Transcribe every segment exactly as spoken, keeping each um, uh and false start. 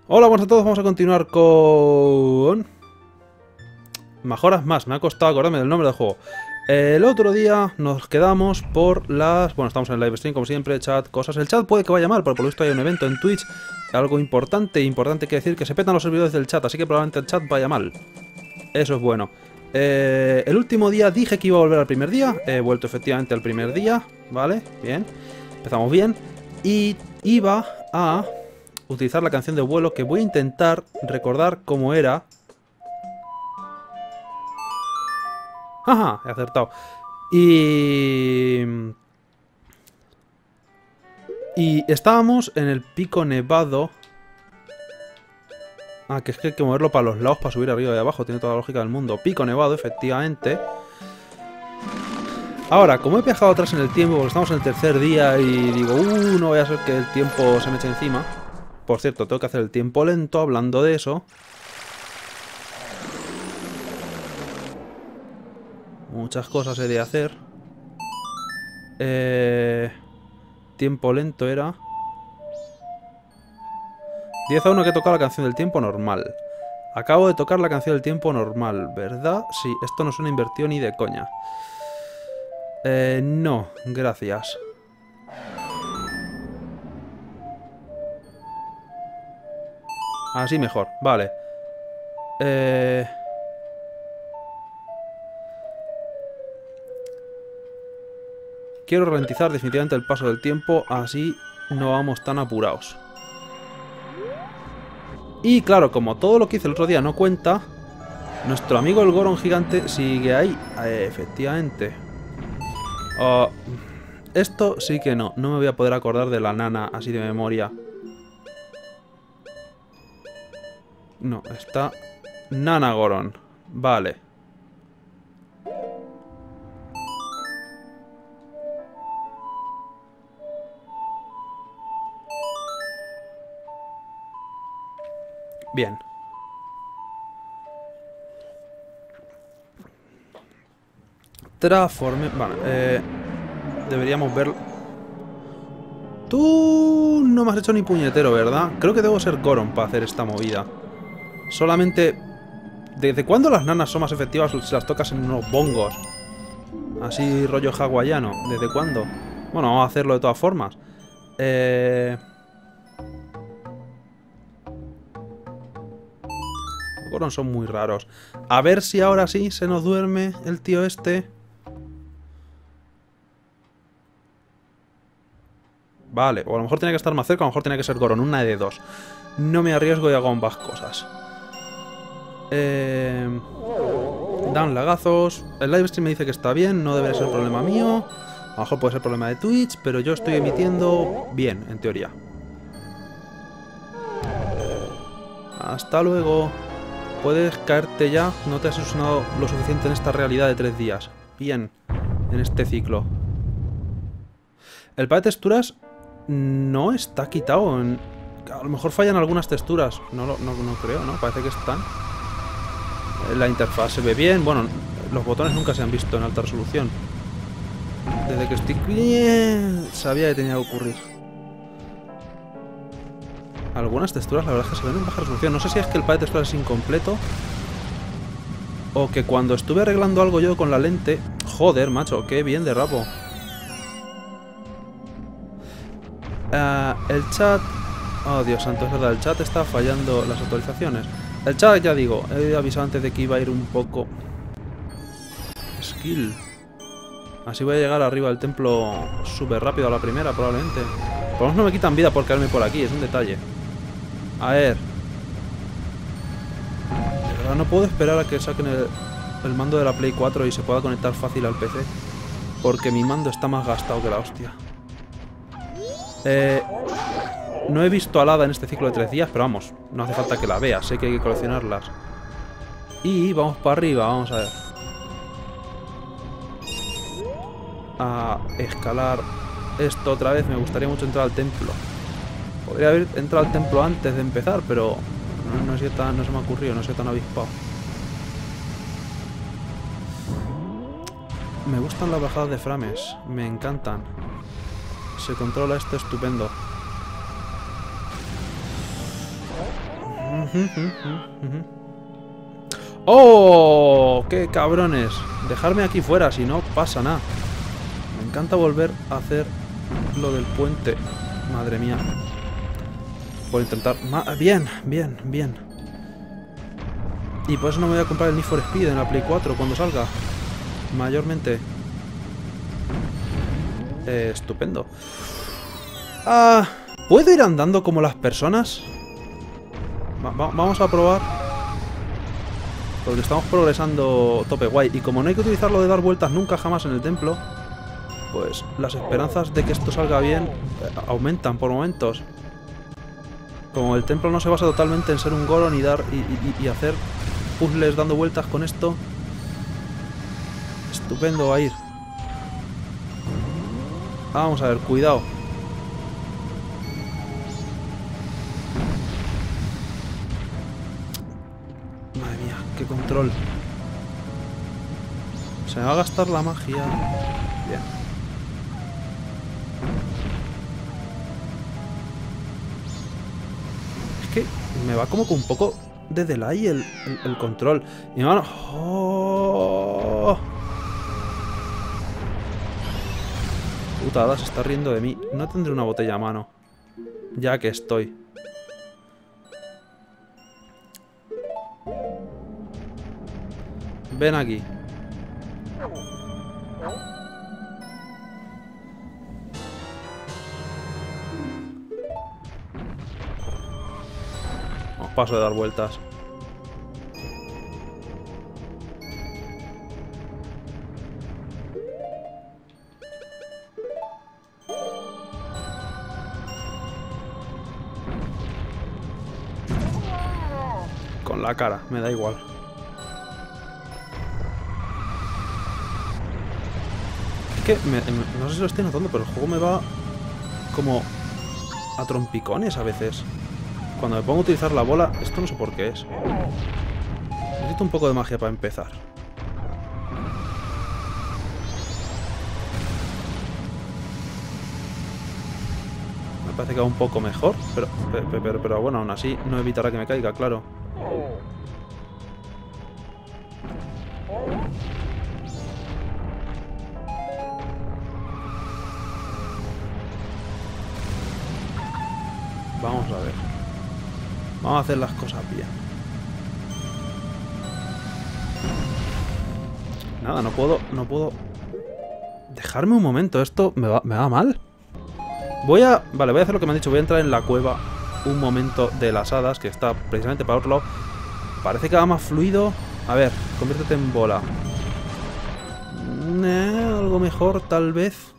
Hola, buenas a todos, vamos a continuar con... Majora's Mask, me ha costado acordarme del nombre del juego. El otro día nos quedamos por las... Bueno, estamos en el live stream, como siempre, chat, cosas. El chat puede que vaya mal, pero por lo visto hay un evento en Twitch. Algo importante, importante que decir, que se petan los servidores del chat, así que probablemente el chat vaya mal. Eso es bueno. Eh, el último día dije que iba a volver al primer día. He vuelto efectivamente al primer día, ¿vale? Bien. Empezamos bien. Y iba a... utilizar la canción de vuelo, que voy a intentar recordar cómo era. ¡Ajá! He acertado. Y... Y estábamos en el pico nevado. Ah, que es que hay que moverlo para los lados para subir arriba y abajo. Tiene toda la lógica del mundo. Pico nevado, efectivamente. Ahora, como he viajado atrás en el tiempo, porque estamos en el tercer día y digo, uh, no voy a hacer que el tiempo se me eche encima. Por cierto, tengo que hacer el tiempo lento, hablando de eso. Muchas cosas he de hacer. Eh, tiempo lento era... diez a uno que he tocado la canción del tiempo normal. Acabo de tocar la canción del tiempo normal, ¿verdad? Sí, esto no suena invertido ni de coña. Eh, no, gracias. Así mejor, vale. Eh... Quiero ralentizar definitivamente el paso del tiempo, así no vamos tan apurados. Y claro, como todo lo que hice el otro día no cuenta, nuestro amigo el Goron gigante sigue ahí. Eh, efectivamente. Oh, esto sí que no, no me voy a poder acordar de la nana así de memoria. No, está Nana Goron. Vale. Bien. Transforme... Vale, eh... deberíamos verlo. Tú no me has hecho ni puñetero, ¿verdad? Creo que debo ser Goron para hacer esta movida. Solamente... ¿Desde cuándo las nanas son más efectivas si las tocas en unos bongos? Así rollo hawaiano. ¿Desde cuándo? Bueno, vamos a hacerlo de todas formas. Eh... Los Goron son muy raros. A ver si ahora sí se nos duerme el tío este. Vale, o a lo mejor tiene que estar más cerca, a lo mejor tiene que ser Goron. Una de dos. No me arriesgo y hago ambas cosas. Eh, dan lagazos. El live stream me dice que está bien, no debe ser problema mío. A lo mejor puede ser problema de Twitch, pero yo estoy emitiendo bien, en teoría. Hasta luego. Puedes caerte ya, no te has ilusionado lo suficiente en esta realidad de tres días. Bien, en este ciclo. El par de texturas no está quitado. En... A lo mejor fallan algunas texturas. No, no, no creo, ¿no? Parece que están. La interfaz se ve bien. Bueno, los botones nunca se han visto en alta resolución. Desde que estoy... Sabía que tenía que ocurrir. Algunas texturas, la verdad es que se ven en baja resolución. No sé si es que el par de texturas es incompleto. O que cuando estuve arreglando algo yo con la lente... Joder, macho, qué bien de rapo. Uh, el chat... Oh, Dios santo, es verdad, el chat está fallando las actualizaciones. El chat, ya digo, he avisado antes de que iba a ir un poco... Skill. Así voy a llegar arriba del templo súper rápido a la primera, probablemente. Por lo menos no me quitan vida por quedarme por aquí, es un detalle. A ver. De verdad no puedo esperar a que saquen el, el mando de la Play cuatro y se pueda conectar fácil al P C. Porque mi mando está más gastado que la hostia. Eh... No he visto a Hada en este ciclo de tres días, pero vamos, no hace falta que la vea, sé que hay que coleccionarlas. Y vamos para arriba, vamos a ver. A escalar esto otra vez, me gustaría mucho entrar al templo. Podría haber entrado al templo antes de empezar, pero no, no, sé tan, no se me ha ocurrido, no sé tan avispado. Me gustan las bajadas de frames, me encantan. Se controla esto estupendo. ¡Oh! ¡Qué cabrones! Dejarme aquí fuera, si no pasa nada. Me encanta volver a hacer lo del puente. Madre mía. Por intentar... Ma bien, bien, bien. Y por eso no me voy a comprar el Need for Speed en la Play cuatro cuando salga. Mayormente. Eh, estupendo. Ah, ¿puedo ir andando como las personas? Va va vamos a probar. Porque estamos progresando tope guay. Y como no hay que utilizarlo de dar vueltas nunca jamás en el templo, pues las esperanzas de que esto salga bien eh, aumentan por momentos. Como el templo no se basa totalmente en ser un Goron y dar y, y, y hacer puzzles dando vueltas con esto. Estupendo va a ir. Vamos a ver, cuidado. Madre mía, qué control. Se me va a gastar la magia. Bien. Es que me va como con un poco de delay el, el, el control. Y mano... ¡Oh! Putada, se está riendo de mí. No tendré una botella a mano. Ya que estoy. Ven aquí. No, paso de dar vueltas. Con la cara, me da igual. Es que, me, me, no sé si lo estoy notando, pero el juego me va como a trompicones a veces. Cuando me pongo a utilizar la bola, esto no sé por qué es. Necesito un poco de magia para empezar. Me parece que va un poco mejor, pero, pero, pero, pero bueno, aún así no evitará que me caiga, claro. Vamos a ver. Vamos a hacer las cosas bien. Nada, no puedo... No puedo... Dejarme un momento, esto me va, me va mal. Voy a... Vale, voy a hacer lo que me han dicho. Voy a entrar en la cueva un momento de las hadas, que está precisamente para otro lado. Parece que va más fluido. A ver, conviértete en bola. Eh, algo mejor, tal vez.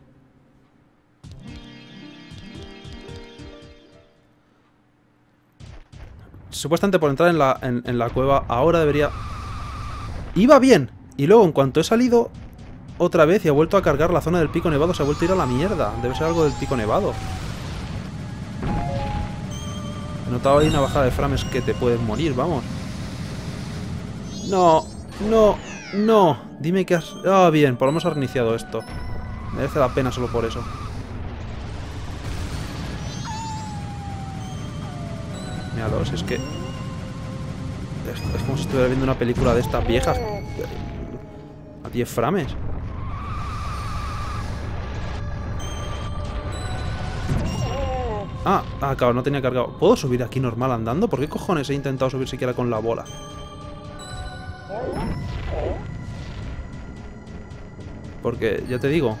Supuestamente por entrar en la, en, en la cueva ahora debería... Iba bien. Y luego en cuanto he salido otra vez y ha vuelto a cargar la zona del pico nevado, se ha vuelto a ir a la mierda. Debe ser algo del pico nevado. He notado ahí una bajada de frames que te puedes morir, vamos. No, no, no. Dime que has... Ah, bien, por lo menos has reiniciado esto. Merece la pena solo por eso. Míralo, si es que... Es, es como si estuviera viendo una película de estas viejas. A diez frames. Ah, ah, claro, no tenía cargado. ¿Puedo subir aquí normal andando? ¿Por qué cojones he intentado subir siquiera con la bola? Porque, ya te digo,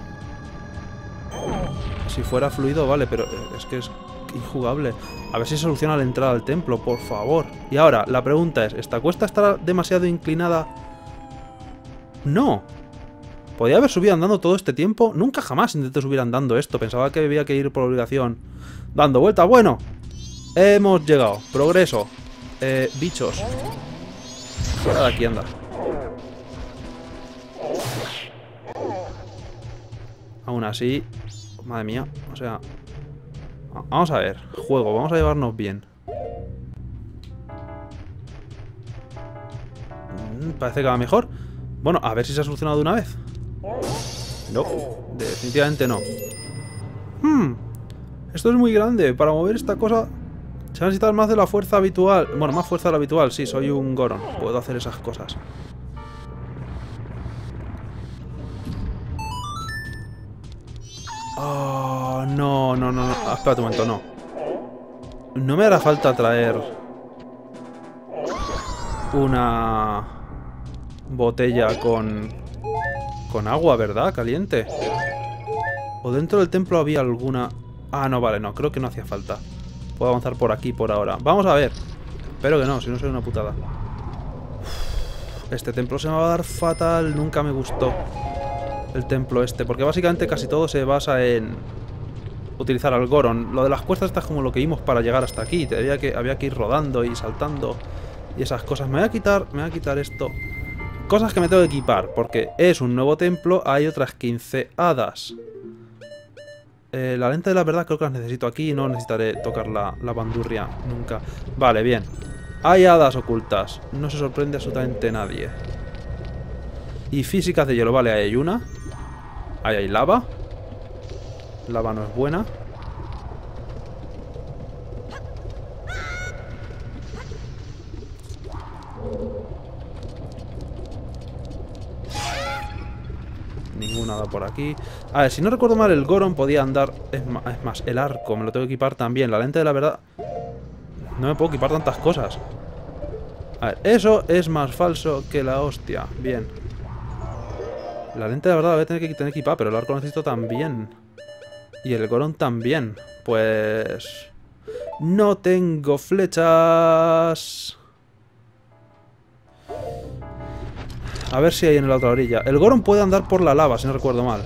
si fuera fluido, vale, pero es que es injugable. A ver si soluciona la entrada al templo, por favor. Y ahora, la pregunta es, ¿esta cuesta estará demasiado inclinada? No. ¿Podría haber subido andando todo este tiempo? Nunca jamás intenté subir andando esto. Pensaba que había que ir por obligación dando vueltas. Bueno, hemos llegado. Progreso. Eh, bichos. Fuera de aquí, anda. Aún así... Madre mía, o sea... Vamos a ver, juego, vamos a llevarnos bien. Parece que va mejor. Bueno, a ver si se ha solucionado de una vez. No, definitivamente no. Hmm, esto es muy grande. Para mover esta cosa Se va a necesitar más de la fuerza habitual. Bueno, más fuerza de la habitual. Sí, soy un Goron. Puedo hacer esas cosas. Oh, no, no, no, no. Ah, espérate un momento, no. No me hará falta traer una botella con con agua, ¿verdad? Caliente. O dentro del templo había alguna... Ah, no, vale, no. Creo que no hacía falta. Puedo avanzar por aquí por ahora. Vamos a ver. Espero que no, si no soy una putada. Uf, este templo se me va a dar fatal. Nunca me gustó el templo este. Porque básicamente casi todo se basa en utilizar al Goron. Lo de las cuestas está como lo que vimos para llegar hasta aquí. Había que, había que ir rodando y saltando y esas cosas. Me voy a quitar, me voy a quitar esto. Cosas que me tengo que equipar. Porque es un nuevo templo. Hay otras quince hadas. Eh, la lente de la verdad creo que las necesito aquí. No necesitaré tocar la, la bandurria nunca. Vale, bien. Hay hadas ocultas. No se sorprende absolutamente nadie. Y físicas de hielo. Vale, ahí hay una. Ahí hay lava. Lava no es buena. Ninguna da por aquí. A ver, si no recuerdo mal, el Goron podía andar... Es más, es más, el arco me lo tengo que equipar también. La lente de la verdad... No me puedo equipar tantas cosas. A ver, eso es más falso que la hostia. Bien. La lente de la verdad la voy a tener que tener equipada, pero el arco lo necesito también. Y el Goron también. Pues... No tengo flechas... A ver si hay en la otra orilla. El Goron puede andar por la lava, si no recuerdo mal.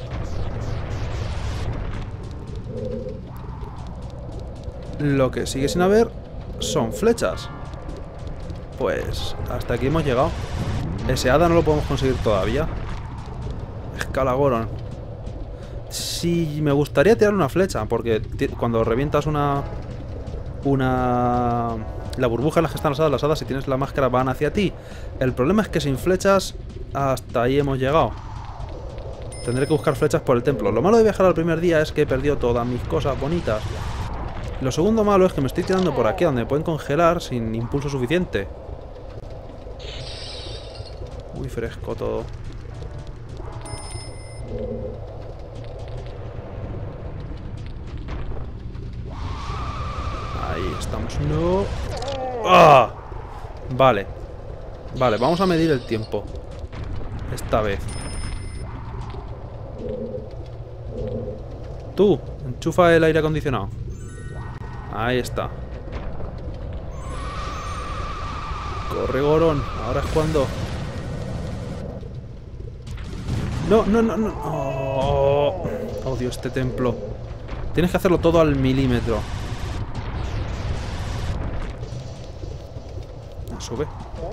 Lo que sigue sin haber son flechas. Pues hasta aquí hemos llegado. Ese hada no lo podemos conseguir todavía. Escala Goron. Sí, me gustaría tirar una flecha, porque cuando revientas una... Una... La burbuja en la que están las hadas, las hadas, si tienes la máscara van hacia ti. El problema es que sin flechas hasta ahí hemos llegado. Tendré que buscar flechas por el templo. Lo malo de viajar al primer día es que he perdido todas mis cosas bonitas. Lo segundo malo es que me estoy tirando por aquí donde me pueden congelar sin impulso suficiente. Muy fresco todo. Ahí estamos. No. ¡Ah! Vale. Vale, vamos a medir el tiempo. Esta vez. Tú, enchufa el aire acondicionado. Ahí está. Corre, Goron. Ahora es cuando... No, no, no, no. Oh, odio este templo. Tienes que hacerlo todo al milímetro. Sube.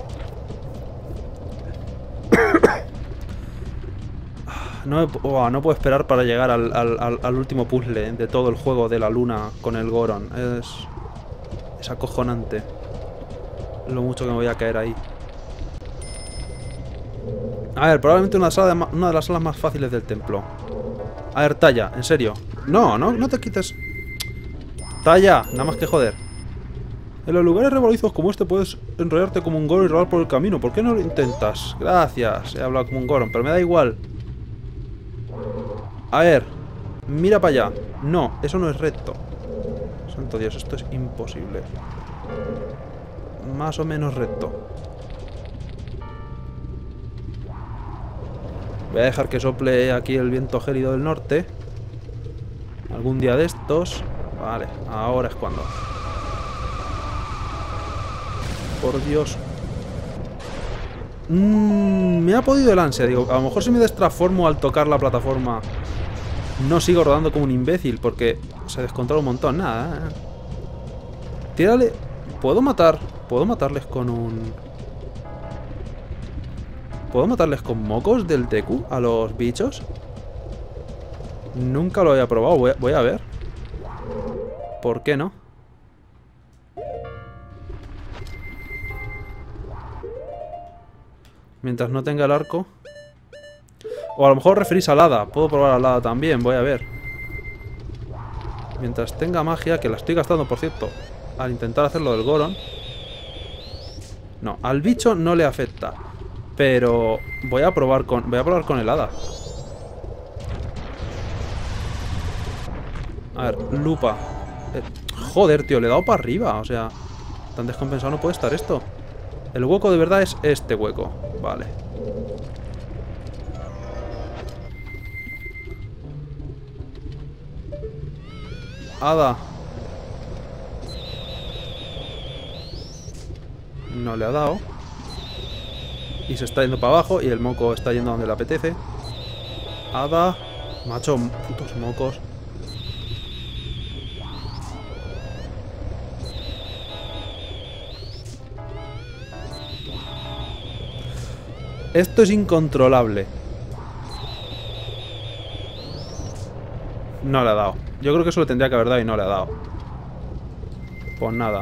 No, oh, no puedo esperar para llegar al, al, al último puzzle de todo el juego de la luna con el Goron. Es, es acojonante lo mucho que me voy a caer ahí. A ver, probablemente una, sala de, una de las salas más fáciles del templo. A ver, Talla, en serio. No, no, no te quites. Talla, nada más que joder. En los lugares revolizos como este puedes enrollarte como un Goron y robar por el camino. ¿Por qué no lo intentas? Gracias, he hablado como un Goron, pero me da igual. A ver, mira para allá. No, eso no es recto. Santo Dios, esto es imposible. Más o menos recto. Voy a dejar que sople aquí el viento gélido del norte. Algún día de estos. Vale, ahora es cuando. Por Dios. Mm, me ha podido el ansia. Digo, a lo mejor si me destransformo al tocar la plataforma no sigo rodando como un imbécil porque se descontrola un montón. Nada. Tírale. ¿Puedo matar? ¿Puedo matarles con un... ¿Puedo matarles con mocos del Deku a los bichos? Nunca lo había probado. Voy a, voy a ver. ¿Por qué no? Mientras no tenga el arco. O a lo mejor referís al hada. Puedo probar al hada también, voy a ver. Mientras tenga magia, que la estoy gastando, por cierto. al intentar hacerlo del Goron. No, al bicho no le afecta. Pero voy a probar con, voy a probar con el hada. A ver, lupa. Eh, joder, tío, le he dado para arriba. O sea, tan descompensado no puede estar esto. El hueco de verdad es este hueco. Vale. Hada. No le ha dado. Y se está yendo para abajo. Y el moco está yendo donde le apetece. Hada. Macho, putos mocos. Esto es incontrolable. No le ha dado. Yo creo que eso le tendría que haber dado y no le ha dado. Pues nada.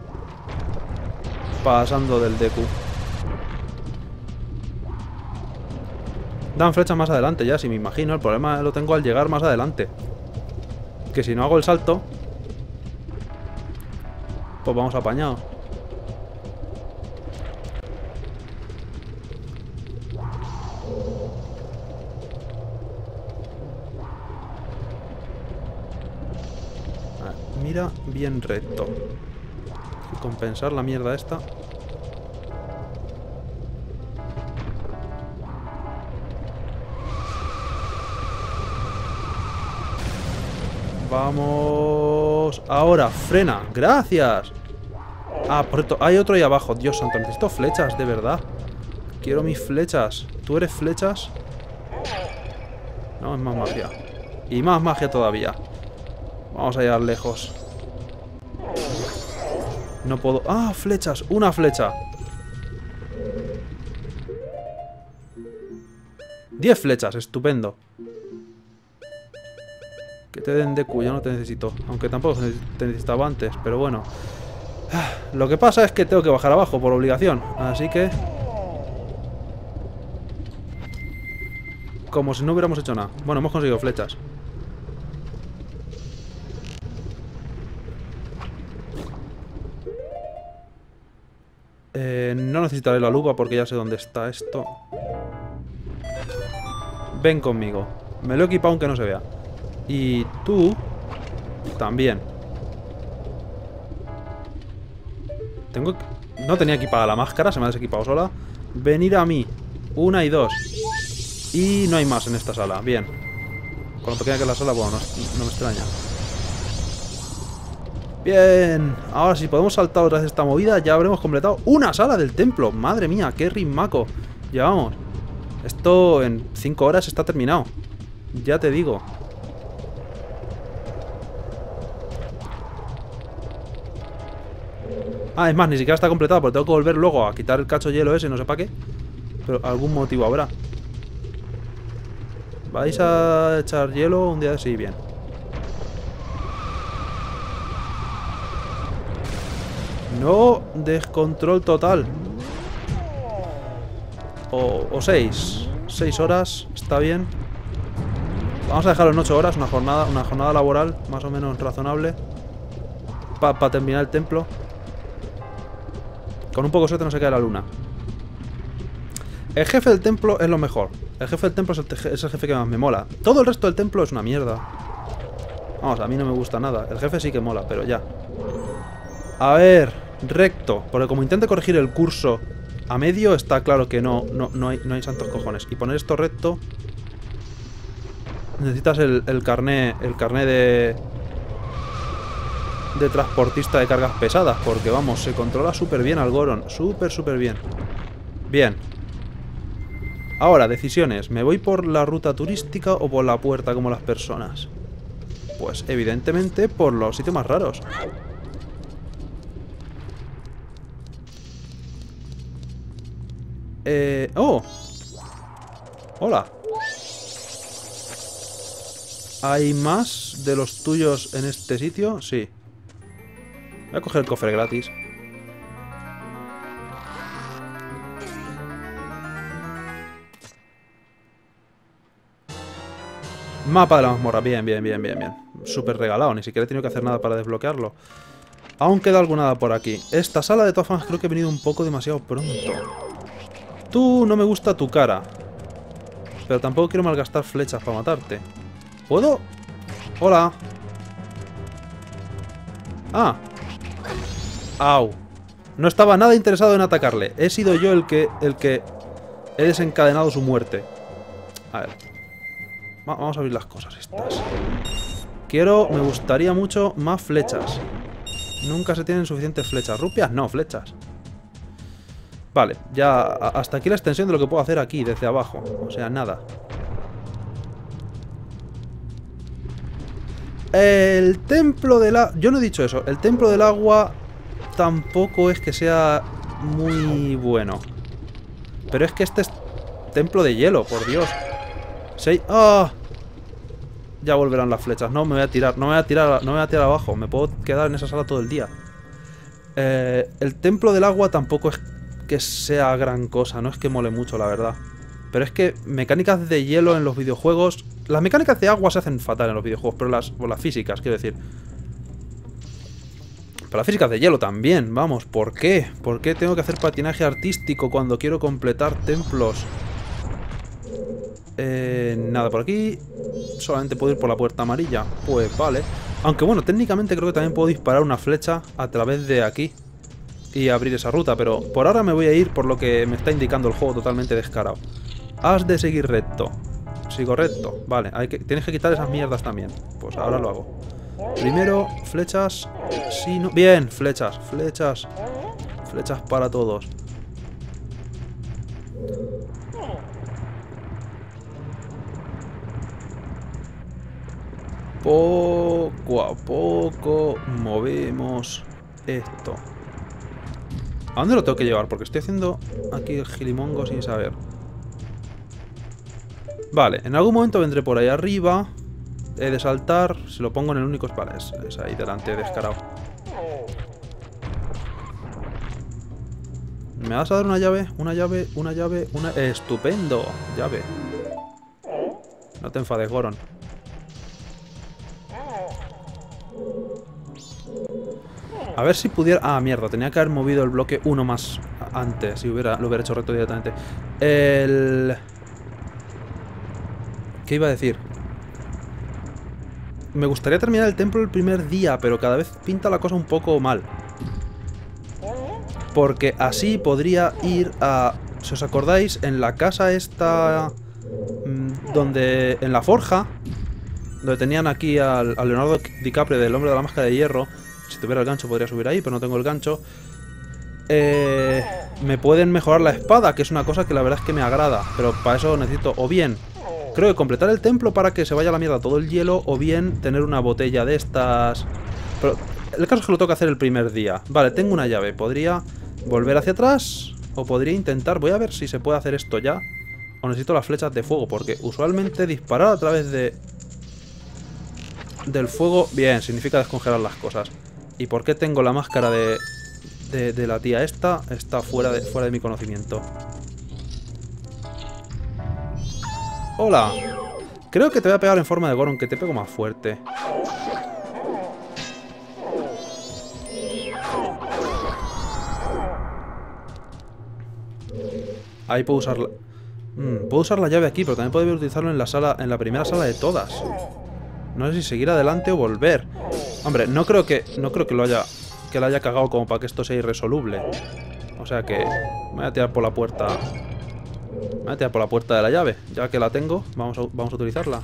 Pasando del Deku. Dan flechas más adelante ya, si me imagino. El problema lo tengo al llegar más adelante. Que si no hago el salto, pues vamos apañados. Mira bien recto. Hay que compensar la mierda esta. Vamos. Ahora, frena. Gracias. Ah, por cierto, hay otro ahí abajo. Dios santo, necesito flechas, de verdad. Quiero mis flechas. ¿Tú eres flechas? No, es más magia. Y más magia todavía. Vamos a llegar lejos. No puedo... ¡Ah, flechas! ¡Una flecha! Diez flechas, estupendo. Que te den Deku, ya no te necesito. Aunque tampoco te necesitaba antes, pero bueno. Lo que pasa es que tengo que bajar abajo por obligación. Así que... como si no hubiéramos hecho nada. Bueno, hemos conseguido flechas. Eh, no necesitaré la lupa porque ya sé dónde está esto. Ven conmigo. Me lo he equipado aunque no se vea. Y tú también. Tengo... No tenía equipada la máscara, se me ha desequipado sola. Venir a mí. Una y dos. Y no hay más en esta sala. Bien. Con lo pequeña que es la sala, bueno, no, no me extraña. Bien. Ahora si podemos saltar otra vez esta movida, ya habremos completado una sala del templo. Madre mía, qué ritmaco llevamos. Esto en cinco horas está terminado. Ya te digo. Ah, es más, ni siquiera está completado, porque tengo que volver luego a quitar el cacho de hielo ese, no sé para qué. Pero algún motivo habrá. ¿Vais a echar hielo un día así? Bien. No, descontrol total. O, o seis. Seis horas, está bien. Vamos a dejarlo en ocho horas, una jornada, una jornada laboral más o menos razonable. Para pa terminar el templo. Con un poco de suerte no se cae la luna. El jefe del templo es lo mejor. El jefe del templo es el, es el jefe que más me mola. Todo el resto del templo es una mierda. Vamos, a mí no me gusta nada. El jefe sí que mola, pero ya. A ver, recto. Porque como intente corregir el curso a medio, está claro que no, no, no, hay, no hay santos cojones. Y poner esto recto... Necesitas el, el carné, el carné de... de transportista de cargas pesadas. Porque vamos, se controla súper bien al Goron. Súper, súper bien. Bien. Ahora, decisiones. ¿Me voy por la ruta turística o por la puerta como las personas? Pues evidentemente por los sitios más raros. Eh... ¡Oh! Hola. ¿Hay más de los tuyos en este sitio? Sí. Voy a coger el cofre gratis. Mapa de la mazmorra. Bien, bien, bien, bien, bien. Súper regalado. Ni siquiera he tenido que hacer nada para desbloquearlo. Aún queda alguna por aquí. Esta sala, de todas formas, creo que he venido un poco demasiado pronto. Tú no me gusta tu cara. Pero tampoco quiero malgastar flechas para matarte. ¿Puedo? Hola. Ah. Au. No estaba nada interesado en atacarle. He sido yo el que, el que he desencadenado su muerte. A ver. Va, vamos a abrir las cosas estas. Quiero, me gustaría mucho más flechas. Nunca se tienen suficientes flechas. ¿Rupias? No, flechas. Vale, ya hasta aquí la extensión de lo que puedo hacer aquí, desde abajo. O sea, nada. El templo del agua... Yo no he dicho eso. El templo del agua tampoco es que sea muy bueno. Pero es que este es templo de hielo, por Dios. Sí. ¡Ah! Ya volverán las flechas. No, me voy a tirar. No me voy a tirar, no me voy a tirar abajo. Me puedo quedar en esa sala todo el día. Eh, el templo del agua tampoco es que sea gran cosa. No es que mole mucho, la verdad. Pero es que mecánicas de hielo en los videojuegos... Las mecánicas de agua se hacen fatal en los videojuegos, pero las, o las físicas, quiero decir. Pero las físicas de hielo también, vamos. ¿Por qué? ¿Por qué tengo que hacer patinaje artístico cuando quiero completar templos? Eh, nada por aquí. Solamente puedo ir por la puerta amarilla. Pues vale. Aunque bueno, técnicamente creo que también puedo disparar una flecha a través de aquí y abrir esa ruta, pero por ahora me voy a ir por lo que me está indicando el juego totalmente descarado. Has de seguir recto. Sigo recto. Vale, hay que, tienes que quitar esas mierdas también. Pues ahora lo hago. Primero, flechas. Sí, no. Bien, flechas, flechas. Flechas para todos. Poco a poco movemos esto. ¿A dónde lo tengo que llevar? Porque estoy haciendo aquí el gilimongo sin saber. Vale, en algún momento vendré por ahí arriba. He de saltar. Si lo pongo en el único... Vale, es, es ahí delante, descarado. ¿Me vas a dar una llave? Una llave, una llave, una... ¡Estupendo! Llave. No te enfades, Goron. A ver si pudiera... Ah, mierda, tenía que haber movido el bloque uno más antes. Si hubiera, lo hubiera hecho recto directamente. El... ¿Qué iba a decir? Me gustaría terminar el templo el primer día, pero cada vez pinta la cosa un poco mal. Porque así podría ir a... Si os acordáis, en la casa esta... Donde... En la forja... Donde tenían aquí al, al Leonardo DiCaprio del hombre de la máscara de hierro. Si tuviera el gancho podría subir ahí, pero no tengo el gancho. Eh, me pueden mejorar la espada, que es una cosa que la verdad es que me agrada. Pero para eso necesito o bien... Creo que completar el templo para que se vaya a la mierda todo el hielo, o bien tener una botella de estas... Pero el caso es que lo tengo que hacer el primer día. Vale, tengo una llave. Podría volver hacia atrás, o podría intentar... Voy a ver si se puede hacer esto ya. O necesito las flechas de fuego, porque usualmente disparar a través de... del fuego... Bien, significa descongelar las cosas. ¿Y por qué tengo la máscara de... de, de la tía esta? Está fuera de, fuera de mi conocimiento. Hola. Creo que te voy a pegar en forma de Goron, que te pego más fuerte. Ahí puedo usar la... Mm, puedo usar la llave aquí, pero también puedo utilizarlo en la sala, en la primera sala de todas. No sé si seguir adelante o volver. Hombre, no creo que no creo que lo haya que lo haya cagado como para que esto sea irresoluble. O sea que me voy a tirar por la puerta. Me voy a tirar por la puerta de la llave. Ya que la tengo, vamos a, vamos a utilizarla.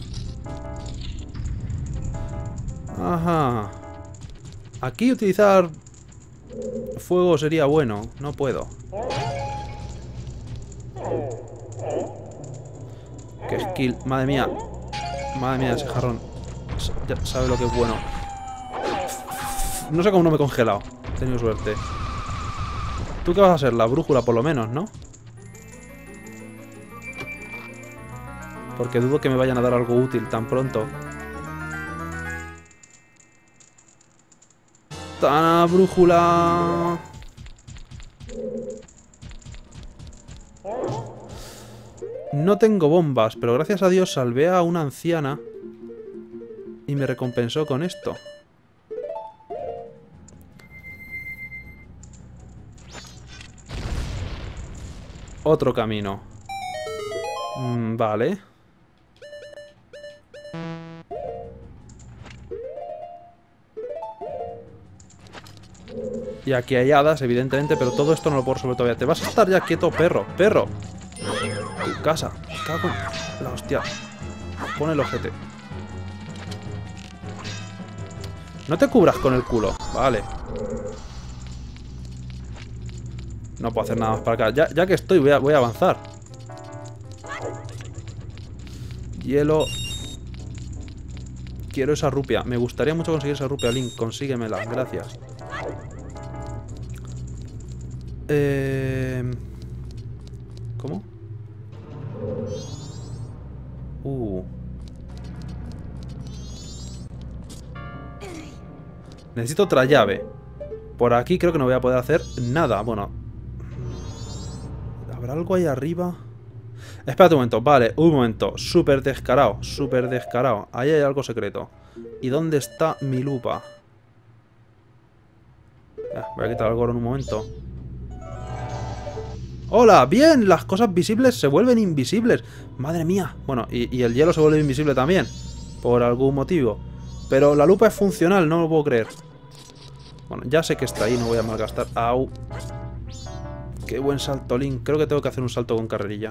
Ajá. Aquí utilizar fuego sería bueno. No puedo. Qué skill. Madre mía. Madre mía, ese jarrón. Ya sabe lo que es bueno. No sé cómo no me he congelado. He tenido suerte. ¿Tú qué vas a ser? La brújula por lo menos, ¿no? Porque dudo que me vayan a dar algo útil tan pronto. ¡Tana, brújula! No tengo bombas, pero gracias a Dios salvé a una anciana y me recompensó con esto. otro camino. Mm, vale. Y aquí hay hadas, evidentemente, pero todo esto no lo puedo resolver todavía. Te vas a estar ya quieto, perro, perro. Tu casa. Me cago en la hostia. Pon el ojete. No te cubras con el culo. Vale. No puedo hacer nada más para acá. Ya, ya que estoy, voy a, voy a avanzar. Hielo. Quiero esa rupia. Me gustaría mucho conseguir esa rupia, Link. Consíguemela. Gracias. Eh... ¿Cómo? Uh. Necesito otra llave. Por aquí creo que no voy a poder hacer nada. Bueno. ¿Habrá algo ahí arriba? Espérate un momento. Vale, un momento. Súper descarado. Súper descarado. Ahí hay algo secreto. ¿Y dónde está mi lupa? Ya, voy a quitar el gorro en un momento. ¡Hola! ¡Bien! Las cosas visibles se vuelven invisibles. ¡Madre mía! Bueno, y, y el hielo se vuelve invisible también. Por algún motivo. Pero la lupa es funcional, no lo puedo creer. Bueno, ya sé que está ahí, no voy a malgastar. ¡Au! ¡Qué buen salto, Link! Creo que tengo que hacer un salto con carrerilla.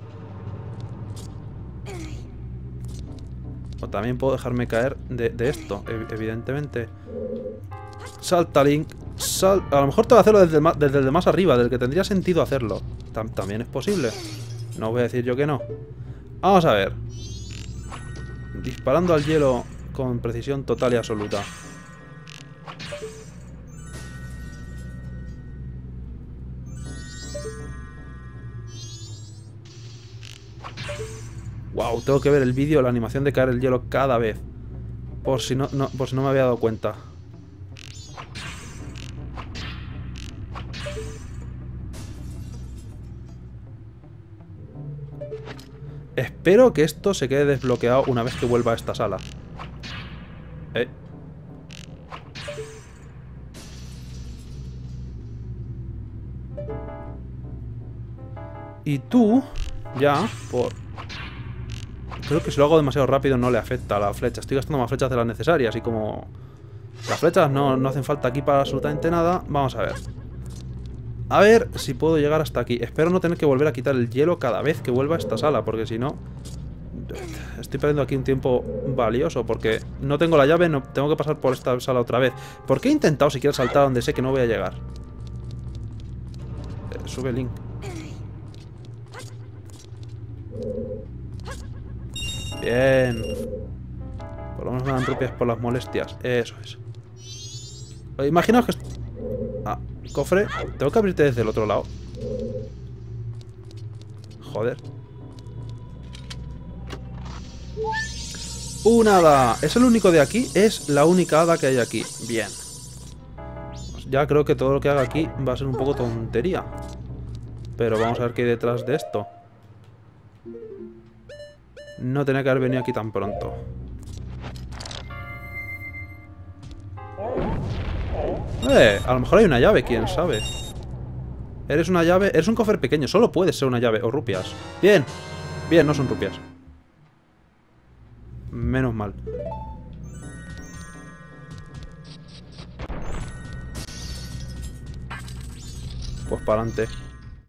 O también puedo dejarme caer de, de esto, evidentemente. Salta, Link. Sal... A lo mejor te va a hacerlo desde el, más, desde el de más arriba, del que tendría sentido hacerlo. Tam También es posible. No voy a decir yo que no. Vamos a ver. Disparando al hielo con precisión total y absoluta. Wow, tengo que ver el vídeo, la animación de caer el hielo cada vez. Por si no, no, por si no me había dado cuenta. Espero que esto se quede desbloqueado una vez que vuelva a esta sala. Eh. Y tú, ya, por... Creo que si lo hago demasiado rápido no le afecta a la flecha. Estoy gastando más flechas de las necesarias y como... Las flechas no, no hacen falta aquí para absolutamente nada. Vamos a ver. A ver si puedo llegar hasta aquí. Espero no tener que volver a quitar el hielo cada vez que vuelva a esta sala, porque si no... Estoy perdiendo aquí un tiempo valioso, porque no tengo la llave, no tengo que pasar por esta sala otra vez. ¿Por qué he intentado siquiera saltar donde sé que no voy a llegar? Eh, sube Link. Bien. Por lo menos me dan rupias por las molestias. Eso es. Imaginaos que... Ah, cofre. Tengo que abrirte desde el otro lado. Joder. Un hada. ¿Es el único de aquí? Es la única hada que hay aquí. Bien. Pues ya creo que todo lo que haga aquí va a ser un poco tontería. Pero vamos a ver qué hay detrás de esto. No tenía que haber venido aquí tan pronto. Eh, a lo mejor hay una llave, quién sabe. Eres una llave, eres un cofre pequeño, solo puedes ser una llave, o rupias. Bien, bien, no son rupias. Menos mal. Pues para adelante.